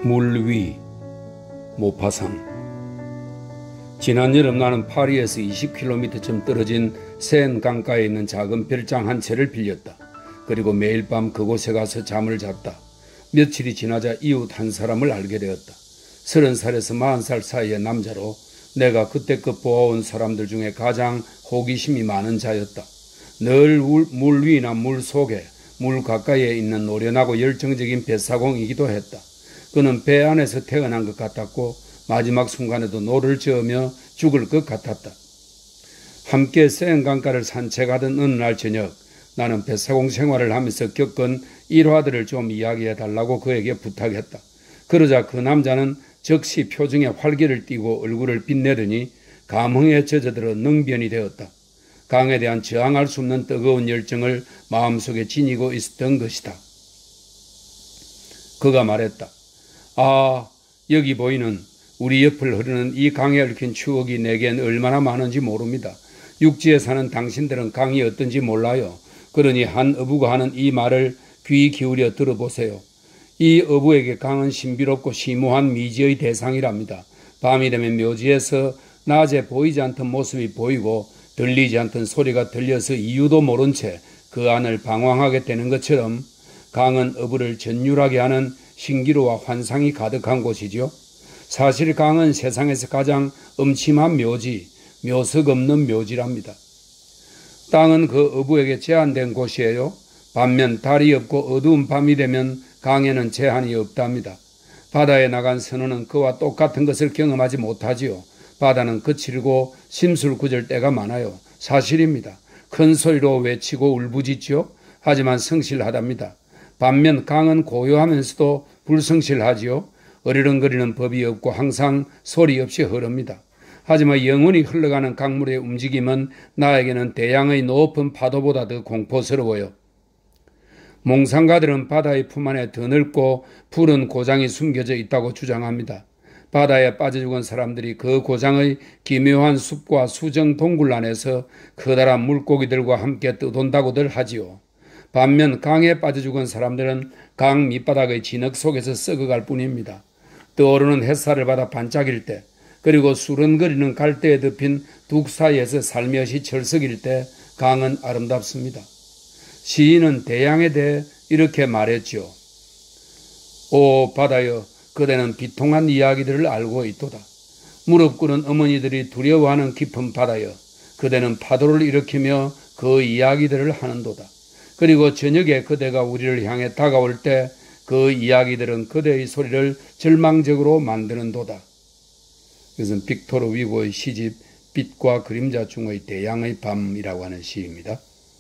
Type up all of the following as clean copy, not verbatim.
물 위, 모파산. 지난 여름 나는 파리에서 20km쯤 떨어진 세엔 강가에 있는 작은 별장 한 채를 빌렸다. 그리고 매일 밤 그곳에 가서 잠을 잤다. 며칠이 지나자 이웃 한 사람을 알게 되었다. 30살에서 40살 사이의 남자로 내가 그때껏 보아온 사람들 중에 가장 호기심이 많은 자였다. 늘 물 위나 물 속에, 물 가까이에 있는 노련하고 열정적인 뱃사공이기도 했다. 그는 배 안에서 태어난 것 같았고 마지막 순간에도 노를 저으며 죽을 것 같았다. 함께 세엔 강가를 산책하던 어느 날 저녁, 나는 뱃사공 생활을 하면서 겪은 일화들을 좀 이야기해 달라고 그에게 부탁했다. 그러자 그 남자는 즉시 표정에 활기를 띠고 얼굴을 빛내더니 감흥에 젖어들어 능변이 되었다. 강에 대한 저항할 수 없는 뜨거운 열정을 마음속에 지니고 있었던 것이다. 그가 말했다. 아, 여기 보이는 우리 옆을 흐르는 이 강에 얽힌 추억이 내겐 얼마나 많은지 모릅니다. 육지에 사는 당신들은 강이 어떤지 몰라요. 그러니 한 어부가 하는 이 말을 귀 기울여 들어보세요. 이 어부에게 강은 신비롭고 심오한 미지의 대상이랍니다. 밤이 되면 묘지에서 낮에 보이지 않던 모습이 보이고 들리지 않던 소리가 들려서 이유도 모른 채 그 안을 방황하게 되는 것처럼 강은 어부를 전율하게 하는 신기루와 환상이 가득한 곳이죠. 사실 강은 세상에서 가장 음침한 묘지, 묘석 없는 묘지랍니다. 땅은 그 어부에게 제한된 곳이에요. 반면 달이 없고 어두운 밤이 되면 강에는 제한이 없답니다. 바다에 나간 선원은 그와 똑같은 것을 경험하지 못하지요. 바다는 거칠고 심술궂을 때가 많아요. 사실입니다. 큰 소리로 외치고 울부짖죠. 하지만 성실하답니다. 반면 강은 고요하면서도 불성실하지요. 어리렁거리는 법이 없고 항상 소리 없이 흐릅니다. 하지만 영원히 흘러가는 강물의 움직임은 나에게는 대양의 높은 파도보다 더 공포스러워요. 몽상가들은 바다의 품 안에 더 넓고 푸른 고장이 숨겨져 있다고 주장합니다. 바다에 빠져 죽은 사람들이 그 고장의 기묘한 숲과 수정 동굴 안에서 커다란 물고기들과 함께 떠돈다고들 하지요. 반면 강에 빠져 죽은 사람들은 강 밑바닥의 진흙 속에서 썩어갈 뿐입니다. 떠오르는 햇살을 받아 반짝일 때, 그리고 수런거리는 갈대에 덮인 둑 사이에서 살며시 철석일 때 강은 아름답습니다. 시인은 대양에 대해 이렇게 말했지요. 오 바다여, 그대는 비통한 이야기들을 알고 있도다. 무릎 꿇은 어머니들이 두려워하는 깊은 바다여, 그대는 파도를 일으키며 그 이야기들을 하는도다. 그리고 저녁에 그대가 우리를 향해 다가올 때 그 이야기들은 그대의 소리를 절망적으로 만드는도다. 이것은 빅토르 위고의 시집 빛과 그림자 중의 대양의 밤이라고 하는 시입니다.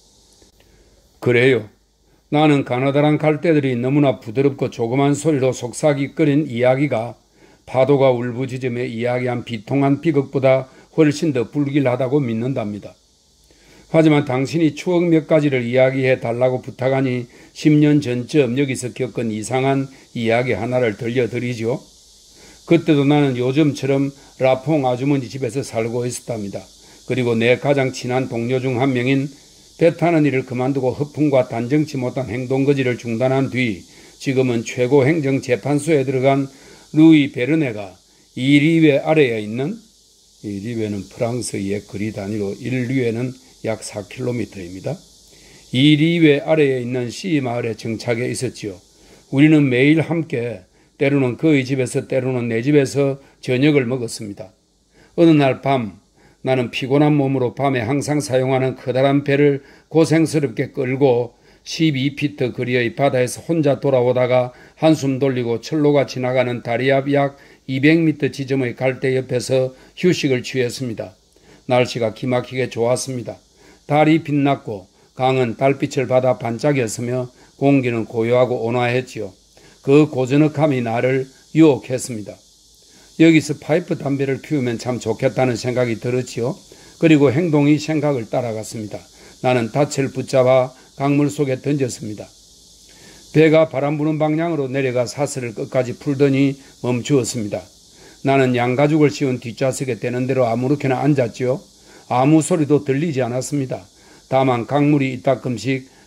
그래요. 나는 가느다란 갈대들이 너무나 부드럽고 조그만 소리로 속삭이거린 이야기가 파도가 울부짖으며 이야기한 비통한 비극보다 훨씬 더 불길하다고 믿는답니다. 하지만 당신이 추억 몇 가지를 이야기해 달라고 부탁하니 10년 전쯤 여기서 겪은 이상한 이야기 하나를 들려드리죠. 그때도 나는 요즘처럼 라퐁 아주머니 집에서 살고 있었답니다. 그리고 내 가장 친한 동료 중 한 명인 배 타는 일을 그만두고 허풍과 단정치 못한 행동거지를 중단한 뒤 지금은 최고 행정재판소에 들어간 루이 베르네가 이 리웨 아래에 있는, 이 리웨는 프랑스의 거리 단위로 1리웨는 약 4km입니다. 이 리웨 아래에 있는 C 마을에 정착해 있었지요. 우리는 매일 함께 때로는 그의 집에서 때로는 내 집에서 저녁을 먹었습니다. 어느 날 밤 나는 피곤한 몸으로 밤에 항상 사용하는 커다란 배를 고생스럽게 끌고 12피트 거리의 바다에서 혼자 돌아오다가 한숨 돌리고 철로가 지나가는 다리 앞 약 200m 지점의 갈대 옆에서 휴식을 취했습니다. 날씨가 기막히게 좋았습니다. 달이 빛났고 강은 달빛을 받아 반짝였으며 공기는 고요하고 온화했지요. 그 고즈넉함이 나를 유혹했습니다. 여기서 파이프 담배를 피우면 참 좋겠다는 생각이 들었지요. 그리고 행동이 생각을 따라갔습니다. 나는 닻을 붙잡아 강물 속에 던졌습니다. 배가 바람 부는 방향으로 내려가 사슬을 끝까지 풀더니 멈추었습니다. 나는 양가죽을 씌운 뒷좌석에 되는 대로 아무렇게나 앉았지요. 아무 소리도 들리지 않았습니다. 다만 강물이 이따금씩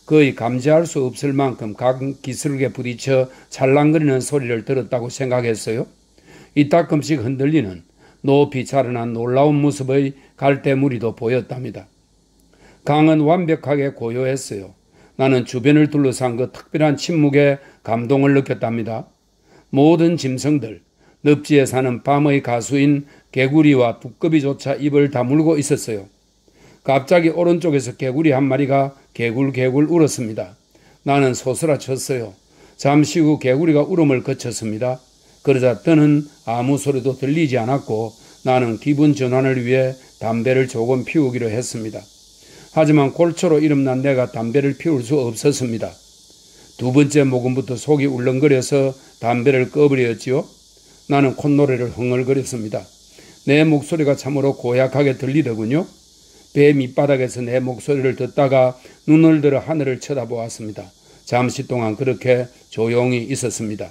거의 감지할 수 없을 만큼 각 기슭에 부딪혀 찰랑거리는 소리를 들었다고 생각했어요. 이따금씩 흔들리는 높이 자라난 놀라운 모습의 갈대무리도 보였답니다. 강은 완벽하게 고요했어요. 나는 주변을 둘러싼 그 특별한 침묵에 감동을 느꼈답니다. 모든 짐승들, 늪지에 사는 밤의 가수인 개구리와 두꺼비조차 입을 다물고 있었어요. 갑자기 오른쪽에서 개구리 한 마리가 개굴개굴 울었습니다. 나는 소스라쳤어요. 잠시 후 개구리가 울음을 그쳤습니다. 그러자 뜨는 아무 소리도 들리지 않았고 나는 기분 전환을 위해 담배를 조금 피우기로 했습니다. 하지만 골초로 이름난 내가 담배를 피울 수 없었습니다. 두 번째 모금부터 속이 울렁거려서 담배를 꺼버렸지요. 나는 콧노래를 흥얼거렸습니다. 내 목소리가 참으로 고약하게 들리더군요. 배 밑바닥에서 내 목소리를 듣다가 눈을 들어 하늘을 쳐다보았습니다. 잠시 동안 그렇게 조용히 있었습니다.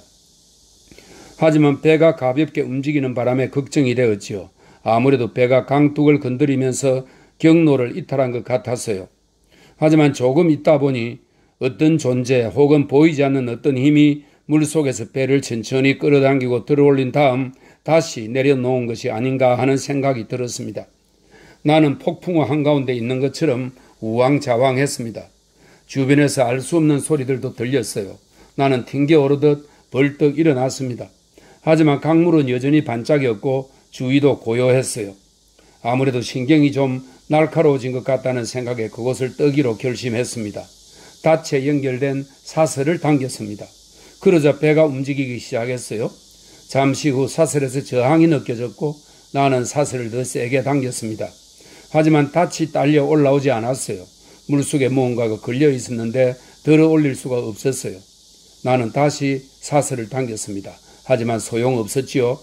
하지만 배가 가볍게 움직이는 바람에 걱정이 되었지요. 아무래도 배가 강둑을 건드리면서 경로를 이탈한 것 같았어요. 하지만 조금 있다 보니 어떤 존재 혹은 보이지 않는 어떤 힘이 물속에서 배를 천천히 끌어당기고 들어올린 다음 다시 내려놓은 것이 아닌가 하는 생각이 들었습니다. 나는 폭풍우 한가운데 있는 것처럼 우왕좌왕했습니다. 주변에서 알 수 없는 소리들도 들렸어요. 나는 튕겨오르듯 벌떡 일어났습니다. 하지만 강물은 여전히 반짝였고 주위도 고요했어요. 아무래도 신경이 좀 날카로워진 것 같다는 생각에 그곳을 떠기로 결심했습니다. 닻에 연결된 사슬을 당겼습니다. 그러자 배가 움직이기 시작했어요. 잠시 후 사슬에서 저항이 느껴졌고 나는 사슬을 더 세게 당겼습니다. 하지만 닻이 딸려 올라오지 않았어요. 물속에 무언가가 걸려 있었는데 들어 올릴 수가 없었어요. 나는 다시 사슬을 당겼습니다. 하지만 소용없었지요.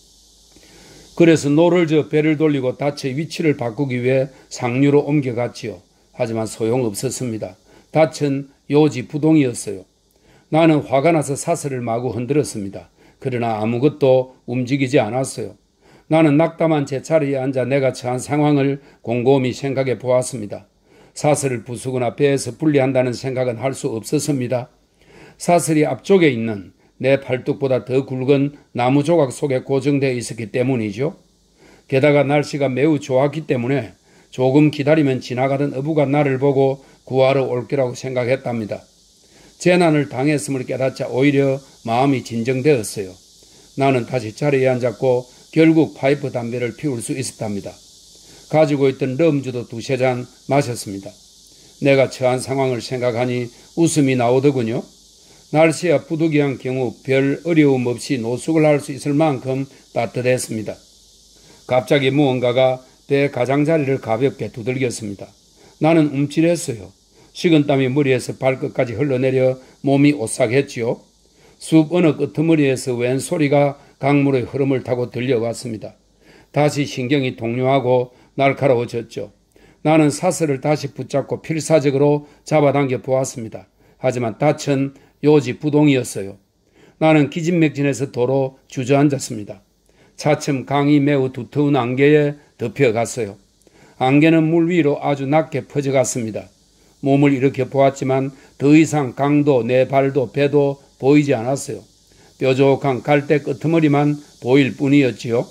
그래서 노를 저어 배를 돌리고 닻의 위치를 바꾸기 위해 상류로 옮겨갔지요. 하지만 소용없었습니다. 닻은 요지부동이었어요. 나는 화가 나서 사슬을 마구 흔들었습니다. 그러나 아무것도 움직이지 않았어요. 나는 낙담한 제 자리에 앉아 내가 처한 상황을 곰곰이 생각해 보았습니다. 사슬을 부수거나 배에서 분리한다는 생각은 할 수 없었습니다. 사슬이 앞쪽에 있는 내 팔뚝보다 더 굵은 나무 조각 속에 고정되어 있었기 때문이죠. 게다가 날씨가 매우 좋았기 때문에 조금 기다리면 지나가던 어부가 나를 보고 구하러 올 거라고 생각했답니다. 재난을 당했음을 깨닫자 오히려 마음이 진정되었어요. 나는 다시 자리에 앉았고 결국 파이프 담배를 피울 수 있었답니다. 가지고 있던 럼주도 두세 잔 마셨습니다. 내가 처한 상황을 생각하니 웃음이 나오더군요. 날씨가 부득이한 경우 별 어려움 없이 노숙을 할 수 있을 만큼 따뜻했습니다. 갑자기 무언가가 배 가장자리를 가볍게 두들겼습니다. 나는 움찔했어요. 식은땀이 머리에서 발끝까지 흘러내려 몸이 오싹했지요. 숲 어느 끄트머리에서 웬 소리가 강물의 흐름을 타고 들려왔습니다. 다시 신경이 동요하고 날카로워졌죠. 나는 사슬을 다시 붙잡고 필사적으로 잡아당겨 보았습니다. 하지만 닻은 요지부동이었어요. 나는 기진맥진해서 도로 주저앉았습니다. 차츰 강이 매우 두터운 안개에 덮여갔어요. 안개는 물 위로 아주 낮게 퍼져갔습니다. 몸을 일으켜 보았지만 더 이상 강도, 내 발도, 배도 보이지 않았어요. 뾰족한 갈대 끄트머리만 보일 뿐이었지요.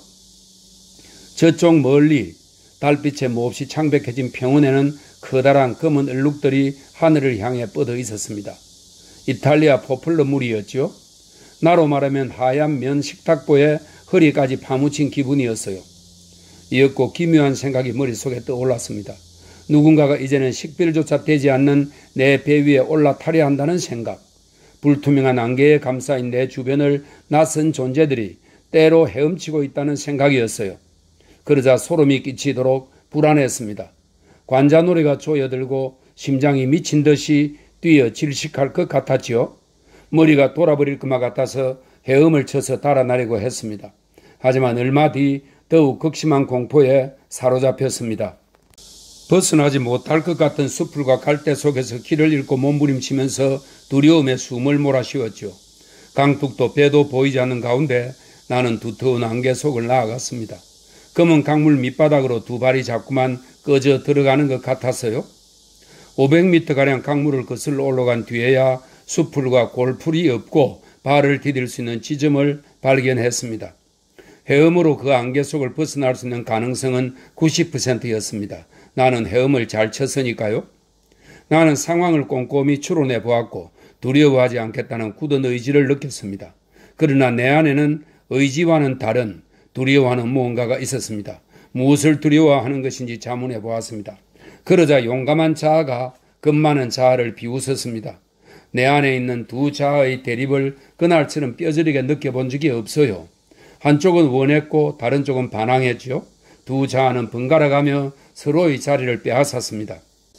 저쪽 멀리 달빛에 몹시 창백해진 평원에는 커다란 검은 얼룩들이 하늘을 향해 뻗어 있었습니다. 이탈리아 포플러 물이었죠. 나로 말하면 하얀 면 식탁보에 허리까지 파묻힌 기분이었어요. 이었고 기묘한 생각이 머릿속에 떠올랐습니다. 누군가가 이제는 식별조차 되지 않는 내 배 위에 올라타려 한다는 생각. 불투명한 안개에 감싸인 내 주변을 낯선 존재들이 때로 헤엄치고 있다는 생각이었어요. 그러자 소름이 끼치도록 불안했습니다. 관자놀이가 조여들고 심장이 미친 듯이 뛰어 질식할 것 같았지요. 머리가 돌아버릴 것만 같아서 헤엄을 쳐서 달아나려고 했습니다. 하지만 얼마 뒤 더욱 극심한 공포에 사로잡혔습니다. 벗어나지 못할 것 같은 숲풀과 갈대 속에서 길을 잃고 몸부림치면서 두려움에 숨을 몰아쉬었죠. 강둑도 배도 보이지 않는 가운데 나는 두터운 안개 속을 나아갔습니다. 검은 강물 밑바닥으로 두 발이 자꾸만 꺼져 들어가는 것 같았어요. 500m가량 강물을 거슬러 올라간 뒤에야 수풀과 골풀이 없고 발을 디딜 수 있는 지점을 발견했습니다. 헤엄으로 그 안개 속을 벗어날 수 있는 가능성은 90%였습니다. 나는 헤엄을 잘 쳤으니까요. 나는 상황을 꼼꼼히 추론해 보았고 두려워하지 않겠다는 굳은 의지를 느꼈습니다. 그러나 내 안에는 의지와는 다른 두려워하는 무언가가 있었습니다. 무엇을 두려워하는 것인지 자문해 보았습니다. 그러자 용감한 자아가 겁많은 자아를 비웃었습니다. 내 안에 있는 두 자아의 대립을 그날처럼 뼈저리게 느껴본 적이 없어요. 한쪽은 원했고 다른 쪽은 반항했죠. 두 자아는 번갈아가며 서로의 자리를 빼앗았습니다.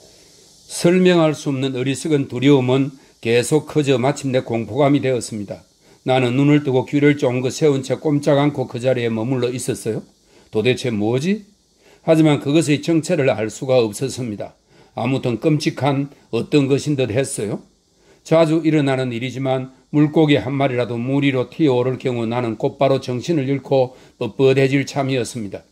설명할 수 없는 어리석은 두려움은 계속 커져 마침내 공포감이 되었습니다. 나는 눈을 뜨고 귀를 쫑긋 세운 채 꼼짝 않고 그 자리에 머물러 있었어요. 도대체 뭐지? 하지만 그것의 정체를 알 수가 없었습니다. 아무튼 끔찍한 어떤 것인 듯 했어요. 자주 일어나는 일이지만 물고기 한 마리라도 물 위로 튀어오를 경우 나는 곧바로 정신을 잃고 뻣뻣해질 참이었습니다.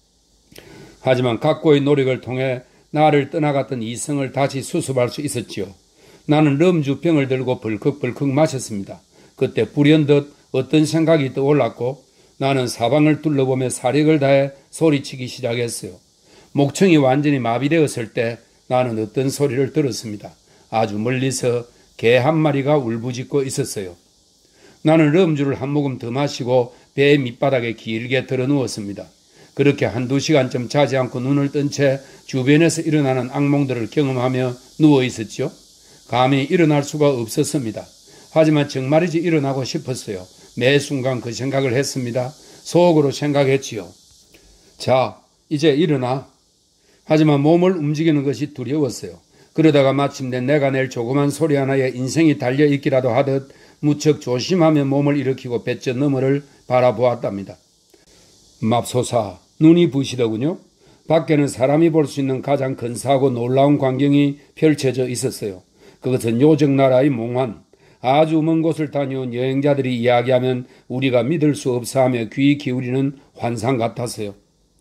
하지만 각고의 노력을 통해 나를 떠나갔던 이성을 다시 수습할 수 있었지요. 나는 럼주병을 들고 벌컥벌컥 마셨습니다. 그때 불현듯 어떤 생각이 떠올랐고 나는 사방을 둘러보며 사력을 다해 소리치기 시작했어요. 목청이 완전히 마비되었을 때 나는 어떤 소리를 들었습니다. 아주 멀리서 개 한 마리가 울부짖고 있었어요. 나는 럼주를 한 모금 더 마시고 배 밑바닥에 길게 들어 누웠습니다. 그렇게 한두 시간쯤 자지 않고 눈을 뜬 채 주변에서 일어나는 악몽들을 경험하며 누워 있었죠. 감히 일어날 수가 없었습니다. 하지만 정말이지 일어나고 싶었어요. 매 순간 그 생각을 했습니다. 속으로 생각했지요. 자, 이제 일어나. 하지만 몸을 움직이는 것이 두려웠어요. 그러다가 마침내 내가 낼 조그만 소리 하나에 인생이 달려있기라도 하듯 무척 조심하며 몸을 일으키고 뱃저 너머를 바라보았답니다. 맙소사, 눈이 부시더군요. 밖에는 사람이 볼 수 있는 가장 근사하고 놀라운 광경이 펼쳐져 있었어요. 그것은 요정나라의 몽환. 아주 먼 곳을 다녀온 여행자들이 이야기하면 우리가 믿을 수 없어하며 귀 기울이는 환상 같았어요.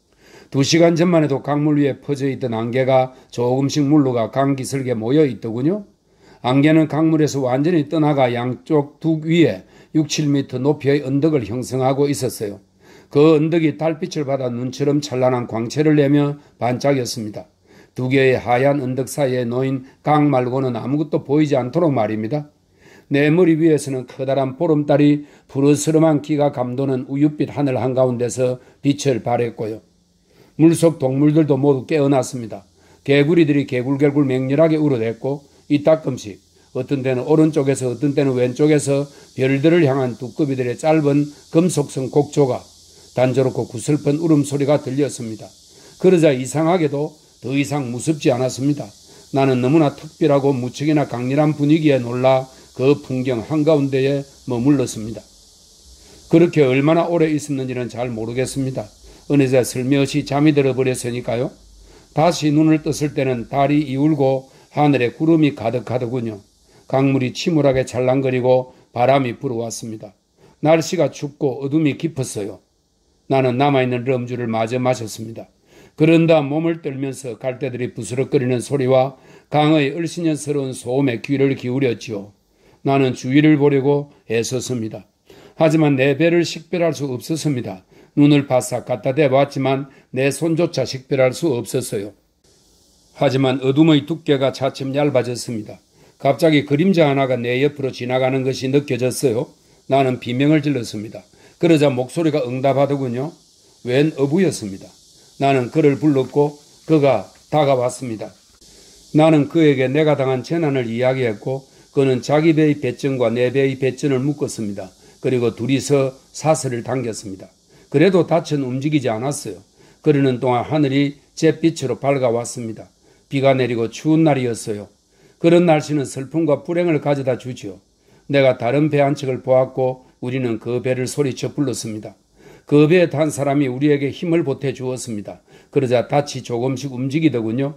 2시간 전만 해도 강물 위에 퍼져 있던 안개가 조금씩 물러가 강기슭에 모여 있더군요. 안개는 강물에서 완전히 떠나가 양쪽 둑 위에 6, 7m 높이의 언덕을 형성하고 있었어요. 그 언덕이 달빛을 받아 눈처럼 찬란한 광채를 내며 반짝였습니다. 두 개의 하얀 언덕 사이에 놓인 강 말고는 아무것도 보이지 않도록 말입니다. 내 머리 위에서는 커다란 보름달이 푸르스름한 기가 감도는 우윳빛 하늘 한가운데서 빛을 발했고요. 물속 동물들도 모두 깨어났습니다. 개구리들이 개굴개굴 맹렬하게 울어댔고 이따끔씩 어떤 때는 오른쪽에서 어떤 때는 왼쪽에서 별들을 향한 두꺼비들의 짧은 금속성 곡조가 단조롭고 구슬픈 울음소리가 들렸습니다. 그러자 이상하게도 더 이상 무섭지 않았습니다. 나는 너무나 특별하고 무척이나 강렬한 분위기에 놀라 그 풍경 한가운데에 머물렀습니다. 그렇게 얼마나 오래 있었는지는 잘 모르겠습니다. 어느새 슬며시 잠이 들어버렸으니까요. 다시 눈을 떴을 때는 달이 이울고 하늘에 구름이 가득하더군요. 강물이 침울하게 찰랑거리고 바람이 불어왔습니다. 날씨가 춥고 어둠이 깊었어요. 나는 남아있는 럼주를 마저 마셨습니다. 그런다 몸을 떨면서 갈대들이 부스럭거리는 소리와 강의 얼씬년스러운 소음에 귀를 기울였지요. 나는 주위를 보려고 애썼습니다. 하지만 내 배를 식별할 수 없었습니다. 눈을 바싹 갖다 대봤지만 내 손조차 식별할 수 없었어요. 하지만 어둠의 두께가 차츰 얇아졌습니다. 갑자기 그림자 하나가 내 옆으로 지나가는 것이 느껴졌어요. 나는 비명을 질렀습니다. 그러자 목소리가 응답하더군요. 웬 어부였습니다. 나는 그를 불렀고 그가 다가왔습니다. 나는 그에게 내가 당한 재난을 이야기했고 그는 자기 배의 배전과 내 배의 배전을 묶었습니다. 그리고 둘이서 사슬을 당겼습니다. 그래도 닻은 움직이지 않았어요. 그러는 동안 하늘이 잿빛으로 밝아왔습니다. 비가 내리고 추운 날이었어요. 그런 날씨는 슬픔과 불행을 가져다 주지요. 내가 다른 배 한 척을 보았고 우리는 그 배를 소리쳐 불렀습니다. 그 배에 탄 사람이 우리에게 힘을 보태 주었습니다. 그러자 닻이 조금씩 움직이더군요.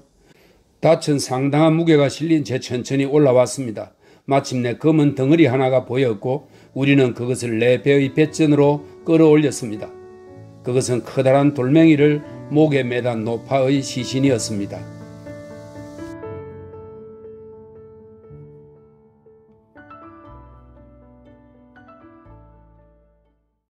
닻은 상당한 무게가 실린 채 천천히 올라왔습니다. 마침내 검은 덩어리 하나가 보였고 우리는 그것을 내 배의 배전으로 끌어올렸습니다. 그것은 커다란 돌멩이를 목에 매단 노파의 시신이었습니다.